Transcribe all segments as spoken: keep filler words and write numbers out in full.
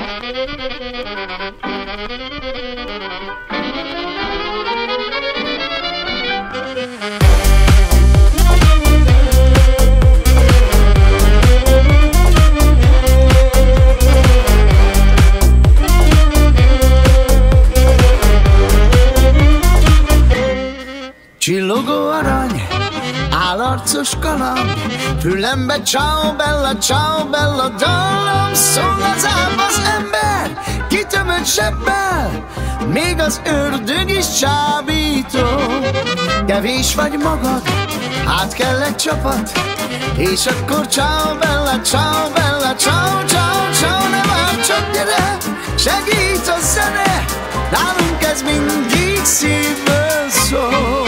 Csillogó arany, állarcos kaland, fülembe ciao bella, ciao bella dallam. Szól az ám az ember, kitömött sebbel, még az ördög is csábító. Kevés vagy magad, hát kell egy csapat, és akkor ciao bella, ciao bella, ciao, ciao, ciao. Ne várj, csak gyere, segít a zene, nálunk ez mindig szívből szól.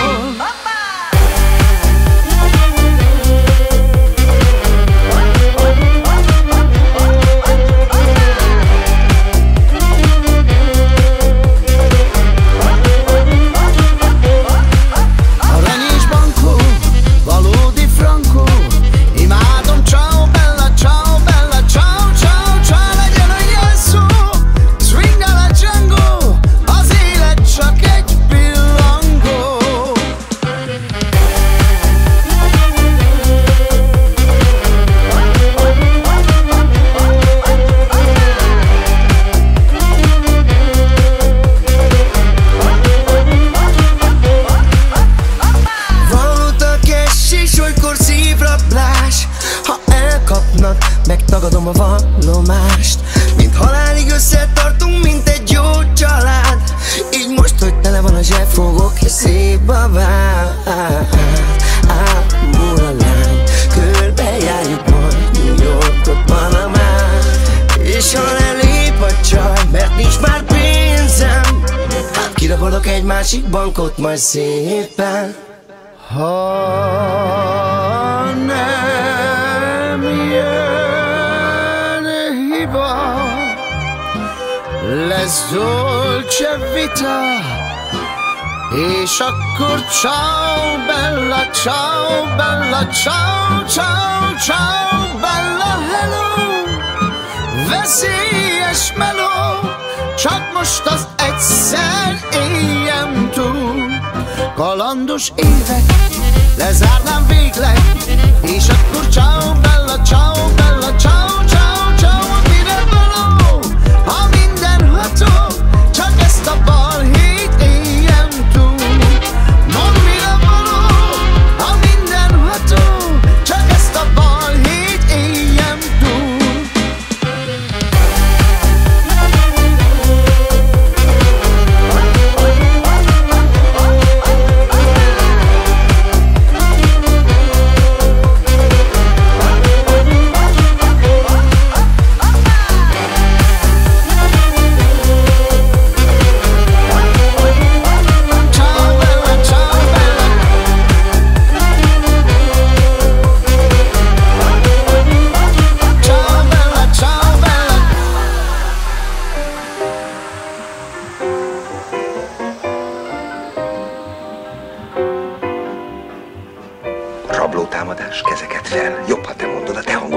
Megtagadom a vallomást, mint halálig összetartunk, mint egy jó család. Így most, hogy tele van a zseb, fogok és szép babát. Ámul a lány, körbejárjuk majd New Yorkot, Panamát. És ha lelép a csaj, mert nincs már pénzem, hát kirabolok egy másik bankot majd szépen. Ha nem jön hiba, lesz dolce vita, és akkor ciao bella, ciao bella, ciao, ciao, ciao bella, hello. Veszélyes meló, csak most az egyszer éljem túl. Kalandos évek, lezárnám végleg, és akkor ciao bella, ciao bella, ciao, ciao, ciao. Mire való, ha mindenható, csak ezt a balhét éljem túl. Mondd, mire való, ha mindenható, csak ezt a balhét éljem túl. Rablótámadás, kezeket fel. Jobb, ha te mondod, a te hangod